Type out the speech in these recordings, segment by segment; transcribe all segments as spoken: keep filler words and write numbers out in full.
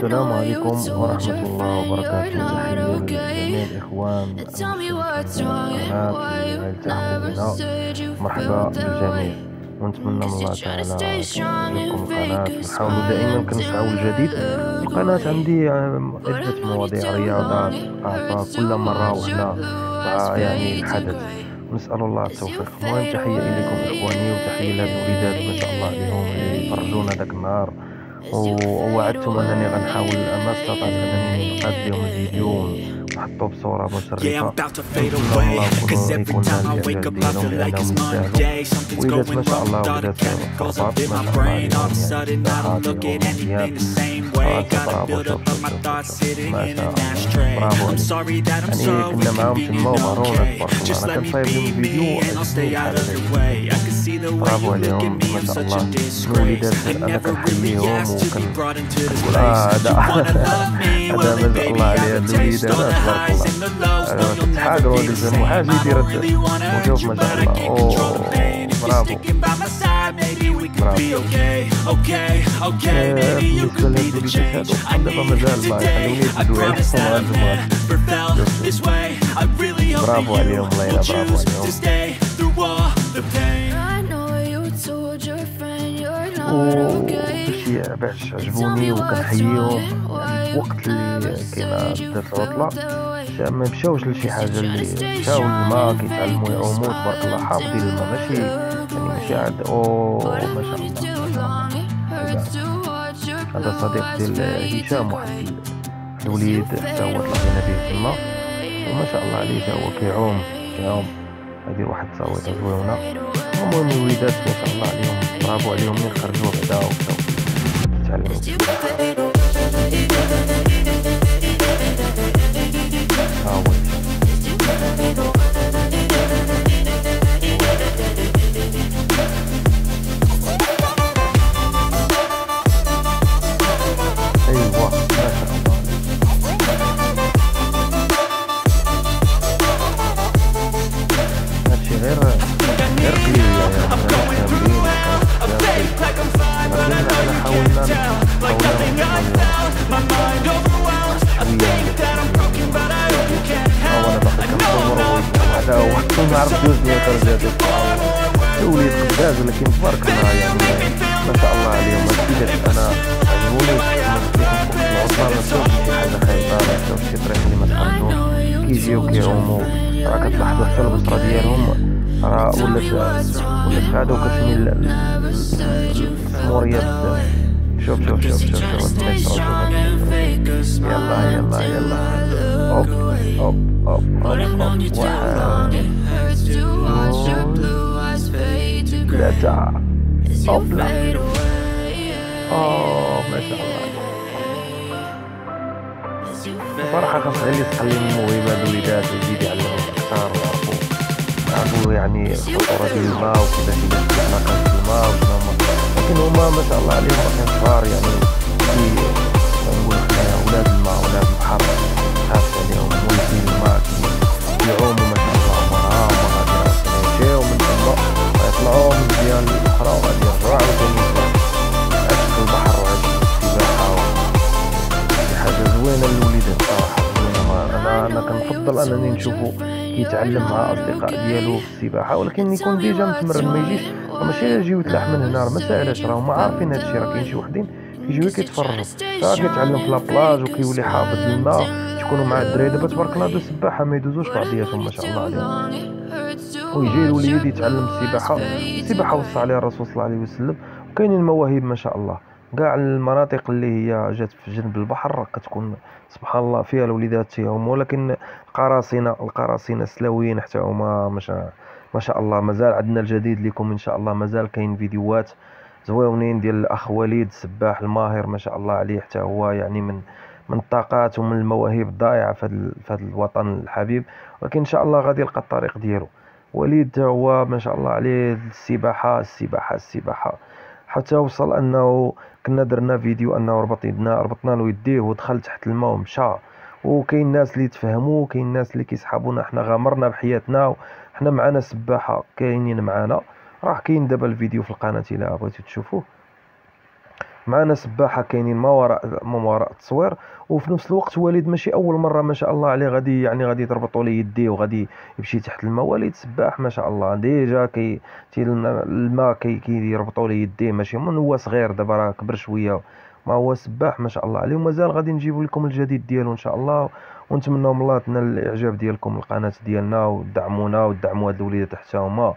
السلام عليكم ورحمة الله وبركاته. تحية لجميع الإخوان المشتركين في القناة اللي غيلتحقوا بنا. مرحبا بالجميع، ونتمنى من الله تعالى تعجبكم القناة. نحاول دائما كنسعوا الجديد. القناة عندي عدة مواضيع، رياضة، ثقافة، كل مرة وحنا مع يعني الحدث. نسأل الله التوفيق. المهم تحية إليكم إخواني، وتحية لهاد الوليدات ما شاء الله عليهم اللي فرجونا داك النهار، ووعدتهم انني غنحاول ما استطعت انني نقاد لهم الفيديو ونحطو بصوره مشرفه. نتمنى الله يكون يكون الاعجاب ديالهم لانهم يستاهلوا. وليدات ما شاء الله، وليدات فرباط ما شاء الله عليهم، يعني مزيان. برافو، شوف شوف شوف ما شاء الله، برافو عليك. يعني كنا معاهم تما وبارونا تبارك الله. انا كنصايب لهم الفيديو برافو عليهم ما شاء الله. الوليدات انا كنحييهم وكنقول اه هذا هذا ما شاء الله عليه الوليدات تبارك الله. انا كنتحاقروا هذا الزلمه حاجه يدير وشوف ما شاء الله. اوه برافو برافو. بالنسبه للوليدات هادو دابا مازال الله يخليهم يزيدوا يعلموا برافو عليهم، الله يلا برافو عليهم. وباش باش عجبوني وكنحييهم يعني وقت اللي كاينه بدات العطله ما مشاوش لشي حاجه، اللي مشاو للماء كيتعلموا يعوموا تبارك الله، حافظين الماء ماشي يعني ماشي عاد. او ما شاء الله هذا صديق ديال هشام، واحد الوليد حتى هو طلعنا به في الماء وما شاء الله عليه، حتى هو كيعوم كيعوم هذه واحد التصاوير زوينه. المهم الوليدات ما شاء الله عليهم برافو عليهم، من خرجوا بعدا ومشاو يتعلموا. ها هو ايوا ما شاء الله. هادشي غير غير قليل ما عرفت جوج ديال الدرجات وليد قداز، ولكن تبارك الله يعني ما شاء الله عليهم. هادشي انا عجبوني العطله، ما شفتش شي حاجه خايبه، ما شفتش شي طريق اللي ما تخرجوش، كيجيو كيعوموا. راه كتلاحظوا حتى البصره ديالهم راه ولات ولات غادا وكتميل السموريه بزاف. شوف شوف شوف شوف شوف يلا يلا يلا اوب اوب اوب اوب واحد ثلاثة اوب لا اوه ما شاء الله. صراحة خاص غير يتعلم الموهبة الوليدات ويزيد يعلمهم أكثر ويعرفوا يعرفوا يعني الخطورة ديال الماء وكيفاش يدير العلاقات في الماء وشنو هما. لكن هما ما شاء الله عليهم راكين صغار، يعني نقول حنايا ولاد الماء ولاد البحر، خاص عليهم ولدين الماء كيعوموا ما شاء الله. مرة مرة غادي يمشيو من تما يطلعوا من الجهة الأخرى وغادي يرجعوا عاوتاني عاشق البحر وعاشق السباحة. شي حاجة زوينة للوليدات صراحة زوينة. أنا أنا كنفضل أنني نشوفو كيتعلم مع أصدقاء ديالو في السباحة، ولكن يكون ديجا متمرن، ما يجيش ماشي يجي يتلاح من هنا. ما ساهلاش، راهم عارفين هادشي. راه كاين شي وحدين كيجيو كيتفرجوا، راه كيتعلم في لابلاج وكيولي حافظ الماء، تكونوا مع الدراري دابا تبارك الله. هادو السباحة ما يدوزوش بعضياتهم ما شاء الله عليهم. ويجي الوليد يتعلم السباحة. السباحة وصى عليها الرسول صلى الله عليه وسلم. وكاينين المواهب ما شاء الله كاع المناطق اللي هي جات في جنب البحر كتكون سبحان الله فيها الوليدات تيعوموا. ولكن القراصنة القراصنة السلاويين حتى هما ما شاء ما شاء الله مازال عندنا الجديد لكم ان شاء الله. مازال كاين فيديوهات زوينين ديال الاخ وليد السباح الماهر ما شاء الله عليه، حتى هو يعني من من الطاقات ومن المواهب الضائعه في هذا في هذا الوطن الحبيب. ولكن ان شاء الله غادي يلقى الطريق ديالو. وليد هو ما شاء الله عليه السباحه السباحه السباحه حتى وصل انه كنا درنا فيديو انه ربط يدنا ربطنا له يديه ودخل تحت الماء ومشى. وكاين ناس اللي تفهموا، وكاين ناس اللي كيسحبونا، حنا غامرنا بحياتنا وحنا معنا سباحه كاينين معنا. راه كاين دابا الفيديو في القناه الا بغيتو تشوفوه. معنا سباحه كاينين ما وراء ما وراء التصوير. وفي نفس الوقت وليد ماشي اول مره ما شاء الله عليه غادي يعني غادي تربطوا ليه يديه وغادي يمشي تحت الماء. وليد سباح ما شاء الله ديجا كي تي الماء كي كيربطوا ليه يديه، ماشي من هو صغير دابا راه كبر شويه، ما هو سباح ما شاء الله عليه. ومازال غادي نجيبوا لكم الجديد ديالو ان شاء الله، ونتمنوا من الله تنال الاعجاب ديالكم القناه ديالنا ودعمونا ودعموا هاد الوليدات حتى هما.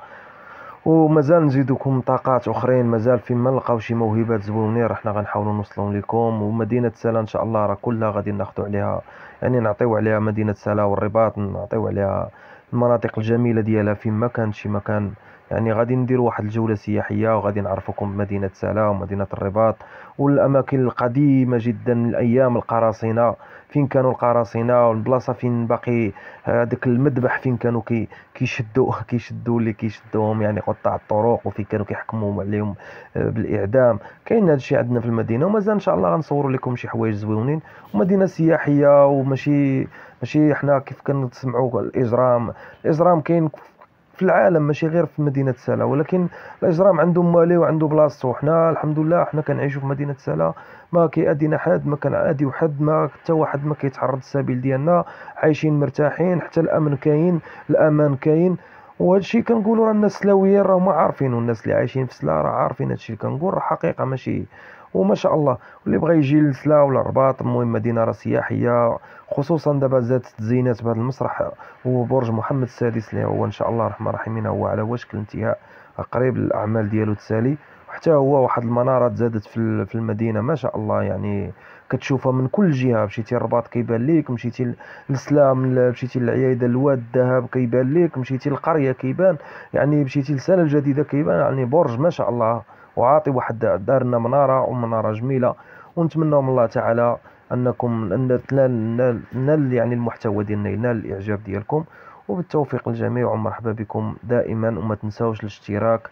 ومازال نزيدوكم طاقات اخرين، مازال فين ما نلقاو شي موهبات زوينين راه حنا غنحاولوا نوصلهم لكم. ومدينه سلا ان شاء الله راه كلها غادي ناخذوا عليها، يعني نعطيو عليها مدينه سلا والرباط، نعطيو عليها المناطق الجميله ديالها فين ما كان شي مكان. يعني غادي نديروا واحد الجوله سياحيه وغادي نعرفكم بمدينه سلا ومدينه الرباط والاماكن القديمه جدا من ايام القراصنه، فين كانوا القراصنه، والبلاصه فين باقي هذاك المذبح فين كانوا كي كيشدوا كيشدوا اللي كيشدوهم يعني قطاع الطرق، وفين كانوا كيحكموا عليهم آه، بالاعدام. كاين هذا الشيء عندنا في المدينه، ومازال ان شاء الله غنصوروا لكم شي حوايج زوينين. ومدينه سياحيه وماشي ماشي حنا كيف كنسمعوا الاجرام. الاجرام كاين في العالم ماشي غير في مدينة سلا، ولكن الإجرام عنده مالي وعنده بلاصتو. حنا الحمد لله حنا كنعيشوا في مدينة سلا، ما كيأذينا حد، ما كنعاديو حد، ما حتى واحد ما كيتعرض السبيل ديالنا، عايشين مرتاحين، حتى الأمن كاين، الأمان كاين. وهذا الشيء كنقولوا راه الناس السلاويين راهم عارفين، والناس اللي عايشين في سلا راه عارفين هذا الشيء اللي كنقول راه حقيقة ماشي. وما شاء الله واللي بغى يجي لسلا ولا الرباط، المهم مدينة راه سياحية، خصوصا دابا زادت التزيينات بهذا المسرح وبرج محمد السادس اللي هو ان شاء الله الرحمن الرحيم هو على وشك الانتهاء، قريب الاعمال ديالو تسالي. وحتى هو واحد المنارات زادت في ال- في المدينه ما شاء الله، يعني كتشوفها من كل جهه. مشيتي الرباط كيبان ليك، مشيتي للسلام ل- مشيتي للعياده الواد الذهب كيبان ليك، مشيتي للقريه كيبان، يعني مشيتي لسنه الجديده كيبان، يعني برج ما شاء الله. وعاطي واحد دارنا مناره ومناره جميله. ونتمنى من الله تعالى انكم ان تنال نال نال يعني المحتوى ديالنا ينال الاعجاب ديالكم. وبالتوفيق للجميع، ومرحبا بكم دائما. وما تنساوش الاشتراك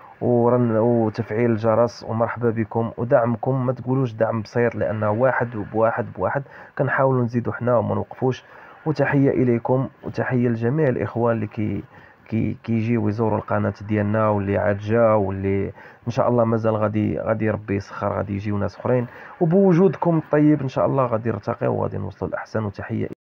ورن وتفعيل الجرس، ومرحبا بكم. ودعمكم ما تقولوش دعم بسيط، لانه واحد بواحد بواحد كنحاولوا نزيدوا حنا وما نوقفوش. وتحيه اليكم، وتحيه لجميع الاخوان اللي كي كي كيجيو يزوروا القناه ديالنا، واللي عاد جا، واللي ان شاء الله مازال غادي غادي ربي يسخر غادي يجيو ناس اخرين. وبوجودكم الطيب ان شاء الله غادي نرتقيو وغادي نوصلوا الاحسن. وتحيه